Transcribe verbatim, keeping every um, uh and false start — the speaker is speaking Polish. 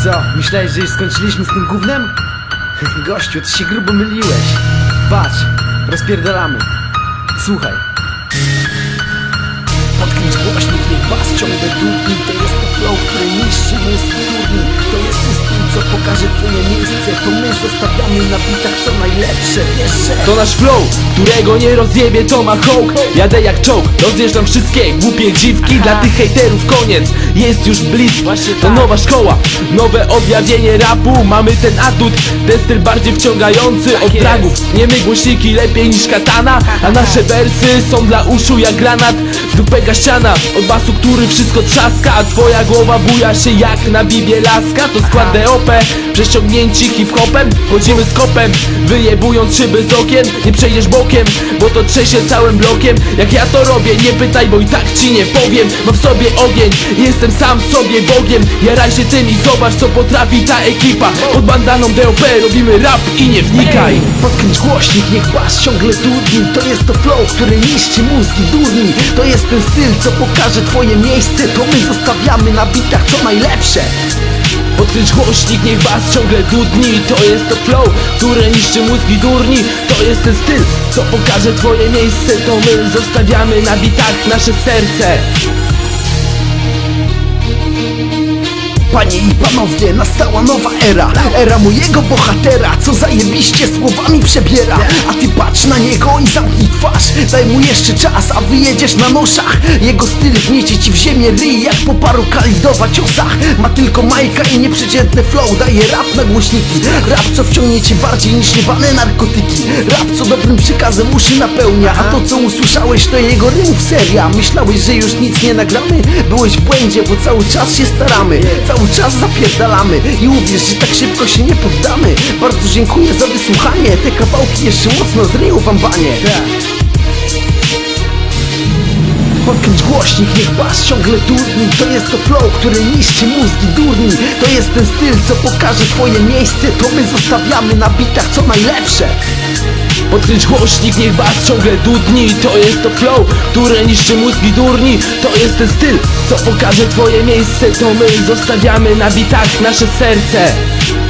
Co? Myślałeś, że już skończyliśmy z tym gównem? Gościu, ty się grubo myliłeś. Patrz, rozpierdalamy. Słuchaj. Podkręć głośnik, niech bas ciągle dudni. To jest to flow, który niszczy mózg turni. To jest ten styl, co pokaże twoje miejsce. To my zostawiamy na bitach co najlepsze. Wiesz, że to nasz flow, którego nie rozjebie Tomahawk. Jadę jak czołg, rozjeżdżam wszystkie głupie dziwki. Dla tych hejterów koniec jest już bliski. To nowa szkoła, nowe objawienie rapu. Mamy ten atut, ten styl bardziej wciągający od dragów. Nie my głośniki lepiej niż katana. A nasze wersy są dla uszu jak granat z dupego ściana. Od basu, który wszystko trzaska, a twoja głowa buja się jak na bibie laska. To skład D O P, przeciągnięci hip-hopem. Chodzimy z kopem, wyjebując szyby z okien. Nie przejdziesz bokiem, bo to trzesie całym blokiem. Jak ja to robię, nie pytaj, bo i tak ci nie powiem. Mam w sobie ogień, jestem sam sobie Bogiem. Jaraj się tym i zobacz, co potrafi ta ekipa. Pod bandaną D O P robimy rap i nie wnikaj. podkręć głośnik, niech bas ciągle dudni. To jest to flow, który niszczy mózgi durni. To jest ten styl, co pokaże twoje miejsce. To my zostawiamy na bitach co najlepsze. Podkręć głośnik, niech bas ciągle dudni. To jest to flow, które niszczy mózgi durni. To jest ten styl, co pokaże twoje miejsce. To my zostawiamy na bitach nasze serce. Panie i panowie, nastała nowa era. Era mojego bohatera, co zajebiście słowami przebiera. A ty patrz na niego i zamknij twarz. Daj mu jeszcze czas, a wyjedziesz na noszach. Jego styl wniecie ci w ziemię ryj, jak po paru kalidowa ciosach. Ma tylko majka i nieprzeciętny flow. Daje rap na głośniki. Rap, co wciągnie cię bardziej niż jebane narkotyki. Rap, co dobrym przekazem uszy napełnia. A to, co usłyszałeś, to jego rymów seria. Myślałeś, że już nic nie nagramy? Byłeś w błędzie, bo cały czas się staramy. Cały czas zapierdalamy i uwierz, że tak szybko się nie poddamy. Bardzo dziękuję za wysłuchanie. Te kawałki jeszcze mocno zryją wam banie. Podkręć głośnik, niech bas ciągle dudni. To jest to flow, który niszczy mózgi durni. To jest ten styl, co pokaże twoje miejsce. To my zostawiamy na bitach co najlepsze. Podkręć głośnik, niech bas ciągle dudni. To jest to flow, które niszczy mózgi durni. To jest ten styl, co pokaże twoje miejsce. To my zostawiamy na bitach nasze serce.